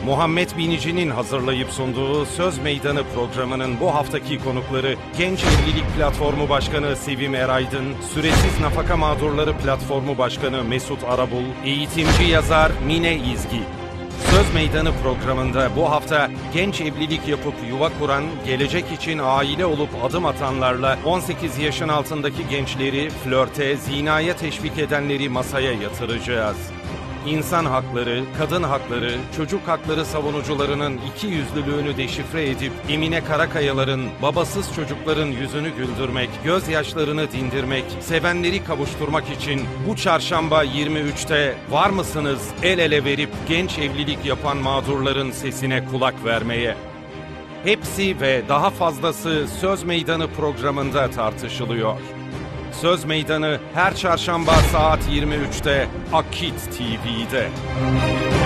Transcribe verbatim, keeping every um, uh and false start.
Muhammed Binici'nin hazırlayıp sunduğu Söz Meydanı programının bu haftaki konukları Genç Evlilik Platformu Başkanı Sevim Eraydın, Süresiz Nafaka Mağdurları Platformu Başkanı Mesut Arabul, eğitimci yazar Mine İzgi. Söz Meydanı programında bu hafta genç evlilik yapıp yuva kuran, gelecek için aile olup adım atanlarla on sekiz yaşın altındaki gençleri flörte, zinaya teşvik edenleri masaya yatıracağız. İnsan hakları, kadın hakları, çocuk hakları savunucularının iki yüzlülüğünü deşifre edip Emine Karakayaların, babasız çocukların yüzünü güldürmek, gözyaşlarını dindirmek, sevenleri kavuşturmak için bu çarşamba yirmi üçte var mısınız el ele verip genç evlilik yapan mağdurların sesine kulak vermeye? Hepsi ve daha fazlası Söz Meydanı programında tartışılıyor. Söz Meydanı her çarşamba saat yirmi üçte Akit T V'de.